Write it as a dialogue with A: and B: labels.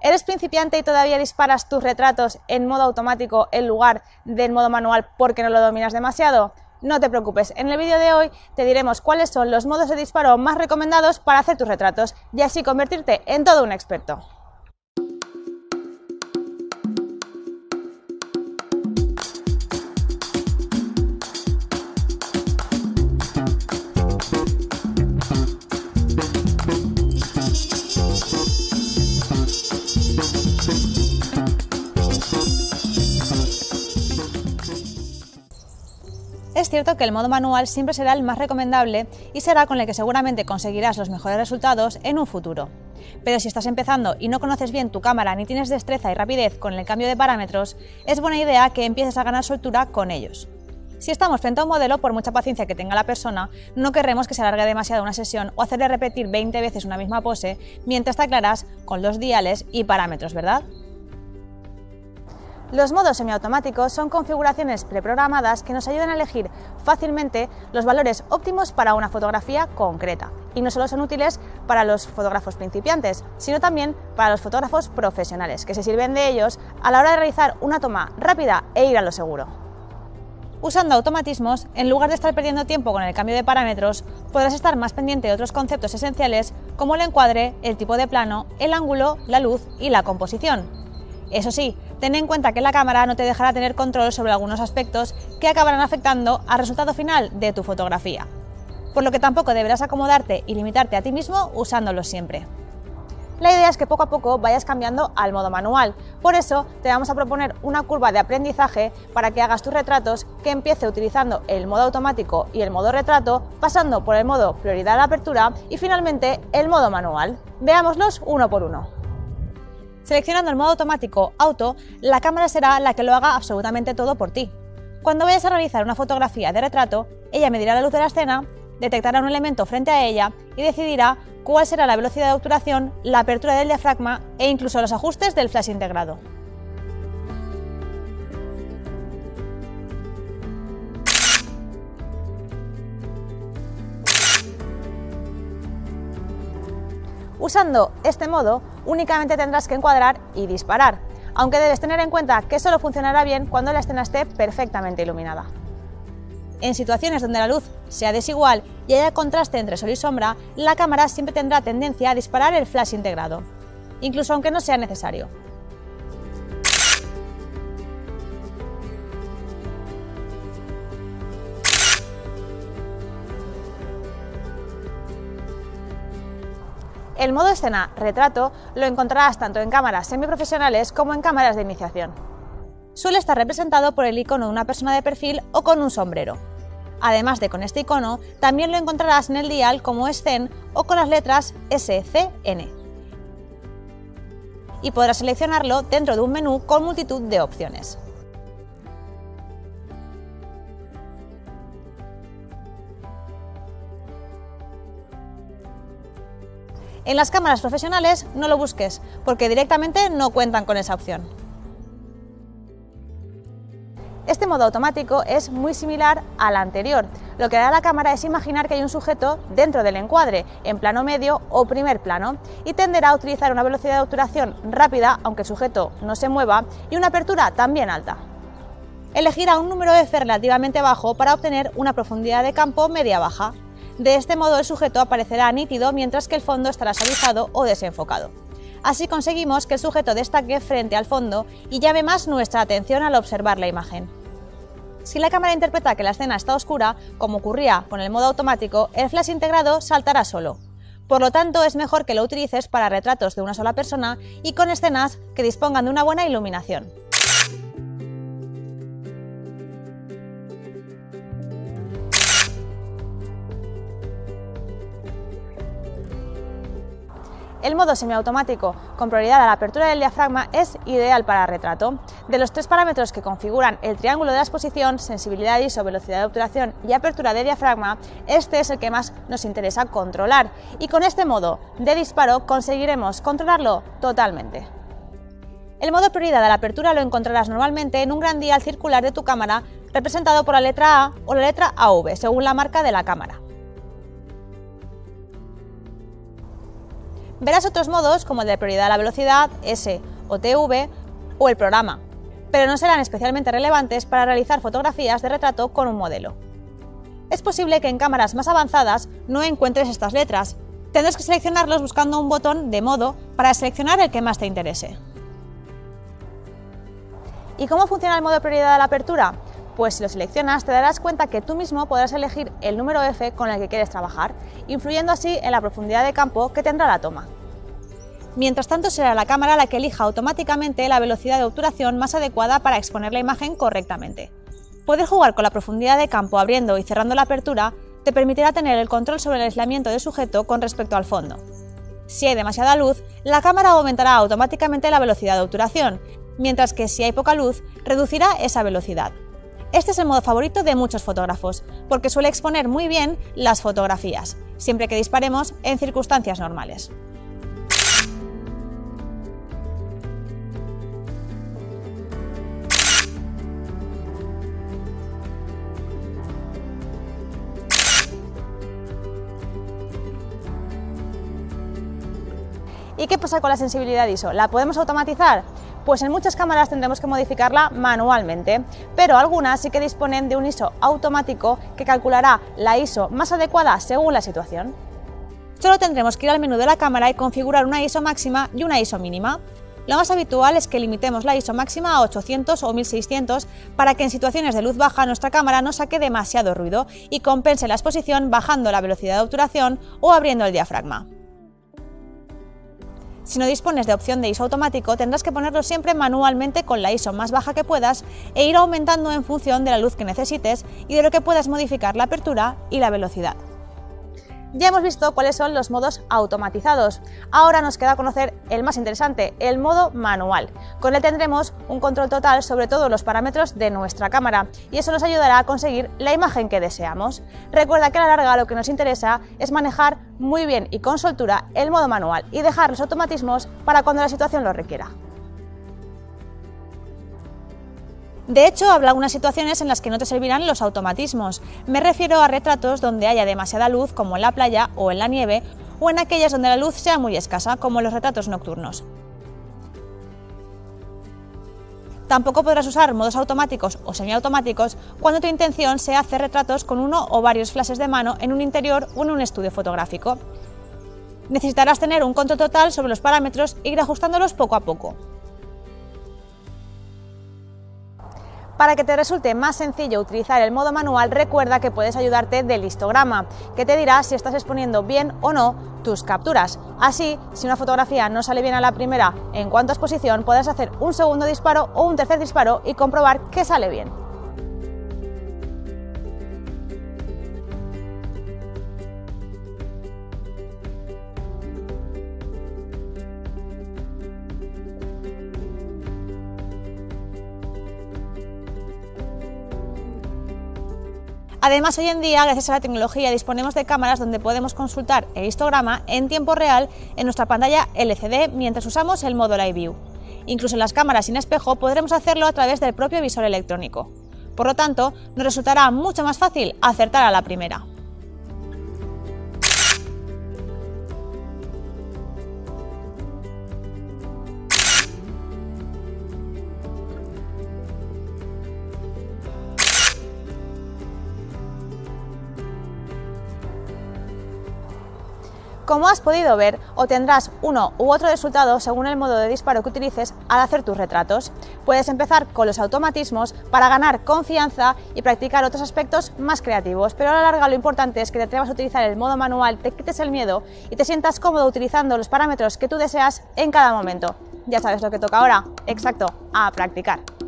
A: ¿Eres principiante y todavía disparas tus retratos en modo automático en lugar del modo manual porque no lo dominas demasiado? No te preocupes, en el vídeo de hoy te diremos cuáles son los modos de disparo más recomendados para hacer tus retratos y así convertirte en todo un experto. Es cierto que el modo manual siempre será el más recomendable y será con el que seguramente conseguirás los mejores resultados en un futuro. Pero si estás empezando y no conoces bien tu cámara ni tienes destreza y rapidez con el cambio de parámetros, es buena idea que empieces a ganar soltura con ellos. Si estamos frente a un modelo, por mucha paciencia que tenga la persona, no querremos que se alargue demasiado una sesión o hacerle repetir 20 veces una misma pose mientras te aclaras con los diales y parámetros, ¿verdad? Los modos semiautomáticos son configuraciones preprogramadas que nos ayudan a elegir fácilmente los valores óptimos para una fotografía concreta. Y no solo son útiles para los fotógrafos principiantes, sino también para los fotógrafos profesionales, que se sirven de ellos a la hora de realizar una toma rápida e ir a lo seguro. Usando automatismos, en lugar de estar perdiendo tiempo con el cambio de parámetros, podrás estar más pendiente de otros conceptos esenciales como el encuadre, el tipo de plano, el ángulo, la luz y la composición. Eso sí, ten en cuenta que la cámara no te dejará tener control sobre algunos aspectos que acabarán afectando al resultado final de tu fotografía, por lo que tampoco deberás acomodarte y limitarte a ti mismo usándolos siempre. La idea es que poco a poco vayas cambiando al modo manual, por eso te vamos a proponer una curva de aprendizaje para que hagas tus retratos que empiece utilizando el modo automático y el modo retrato, pasando por el modo prioridad de apertura y finalmente el modo manual. Veámoslos uno por uno. Seleccionando el modo automático Auto, la cámara será la que lo haga absolutamente todo por ti. Cuando vayas a realizar una fotografía de retrato, ella medirá la luz de la escena, detectará un elemento frente a ella y decidirá cuál será la velocidad de obturación, la apertura del diafragma e incluso los ajustes del flash integrado. Usando este modo, únicamente tendrás que encuadrar y disparar, aunque debes tener en cuenta que solo funcionará bien cuando la escena esté perfectamente iluminada. En situaciones donde la luz sea desigual y haya contraste entre sol y sombra, la cámara siempre tendrá tendencia a disparar el flash integrado, incluso aunque no sea necesario. El modo escena retrato lo encontrarás tanto en cámaras semiprofesionales como en cámaras de iniciación. Suele estar representado por el icono de una persona de perfil o con un sombrero. Además de con este icono, también lo encontrarás en el dial como Scene o con las letras SCN. Y podrás seleccionarlo dentro de un menú con multitud de opciones. En las cámaras profesionales no lo busques, porque directamente no cuentan con esa opción. Este modo automático es muy similar al anterior. Lo que hará la cámara es imaginar que hay un sujeto dentro del encuadre, en plano medio o primer plano, y tenderá a utilizar una velocidad de obturación rápida, aunque el sujeto no se mueva, y una apertura también alta. Elegirá un número F relativamente bajo para obtener una profundidad de campo media-baja. De este modo el sujeto aparecerá nítido mientras que el fondo estará suavizado o desenfocado. Así conseguimos que el sujeto destaque frente al fondo y llame más nuestra atención al observar la imagen. Si la cámara interpreta que la escena está oscura, como ocurría con el modo automático, el flash integrado saltará solo. Por lo tanto, es mejor que lo utilices para retratos de una sola persona y con escenas que dispongan de una buena iluminación. El modo semiautomático con prioridad a la apertura del diafragma es ideal para retrato. De los tres parámetros que configuran el triángulo de la exposición, sensibilidad ISO, velocidad de obturación y apertura de diafragma, este es el que más nos interesa controlar y con este modo de disparo conseguiremos controlarlo totalmente. El modo prioridad a la apertura lo encontrarás normalmente en un gran dial circular de tu cámara representado por la letra A o la letra AV, según la marca de la cámara. Verás otros modos como el de prioridad a la velocidad, S o TV o el programa, pero no serán especialmente relevantes para realizar fotografías de retrato con un modelo. Es posible que en cámaras más avanzadas no encuentres estas letras. Tendrás que seleccionarlos buscando un botón de modo para seleccionar el que más te interese. ¿Y cómo funciona el modo de prioridad a la apertura? Pues si lo seleccionas te darás cuenta que tú mismo podrás elegir el número F con el que quieres trabajar, influyendo así en la profundidad de campo que tendrá la toma. Mientras tanto será la cámara la que elija automáticamente la velocidad de obturación más adecuada para exponer la imagen correctamente. Poder jugar con la profundidad de campo abriendo y cerrando la apertura te permitirá tener el control sobre el aislamiento del sujeto con respecto al fondo. Si hay demasiada luz, la cámara aumentará automáticamente la velocidad de obturación, mientras que si hay poca luz, reducirá esa velocidad. Este es el modo favorito de muchos fotógrafos, porque suele exponer muy bien las fotografías, siempre que disparemos en circunstancias normales. ¿Y qué pasa con la sensibilidad ISO? ¿La podemos automatizar? Pues en muchas cámaras tendremos que modificarla manualmente, pero algunas sí que disponen de un ISO automático que calculará la ISO más adecuada según la situación. Solo tendremos que ir al menú de la cámara y configurar una ISO máxima y una ISO mínima. Lo más habitual es que limitemos la ISO máxima a 800 o 1600 para que en situaciones de luz baja nuestra cámara no saque demasiado ruido y compense la exposición bajando la velocidad de obturación o abriendo el diafragma. Si no dispones de opción de ISO automático, tendrás que ponerlo siempre manualmente con la ISO más baja que puedas e ir aumentando en función de la luz que necesites y de lo que puedas modificar la apertura y la velocidad. Ya hemos visto cuáles son los modos automatizados. Ahora nos queda conocer el más interesante, el modo manual. Con él tendremos un control total sobre todos los parámetros de nuestra cámara y eso nos ayudará a conseguir la imagen que deseamos. Recuerda que a la larga lo que nos interesa es manejar muy bien y con soltura el modo manual y dejar los automatismos para cuando la situación lo requiera. De hecho, habrá algunas situaciones en las que no te servirán los automatismos. Me refiero a retratos donde haya demasiada luz, como en la playa o en la nieve, o en aquellas donde la luz sea muy escasa, como en los retratos nocturnos. Tampoco podrás usar modos automáticos o semiautomáticos cuando tu intención sea hacer retratos con uno o varios flashes de mano en un interior o en un estudio fotográfico. Necesitarás tener un control total sobre los parámetros e ir ajustándolos poco a poco. Para que te resulte más sencillo utilizar el modo manual, recuerda que puedes ayudarte del histograma, que te dirá si estás exponiendo bien o no tus capturas. Así, si una fotografía no sale bien a la primera en cuanto a exposición, podrás hacer un segundo disparo o un tercer disparo y comprobar que sale bien. Además, hoy en día, gracias a la tecnología, disponemos de cámaras donde podemos consultar el histograma en tiempo real en nuestra pantalla LCD mientras usamos el modo Live View. Incluso en las cámaras sin espejo podremos hacerlo a través del propio visor electrónico. Por lo tanto, nos resultará mucho más fácil acertar a la primera. Como has podido ver, obtendrás uno u otro resultado según el modo de disparo que utilices al hacer tus retratos. Puedes empezar con los automatismos para ganar confianza y practicar otros aspectos más creativos, pero a la larga lo importante es que te atrevas a utilizar el modo manual, te quites el miedo y te sientas cómodo utilizando los parámetros que tú deseas en cada momento. Ya sabes lo que toca ahora, exacto, a practicar.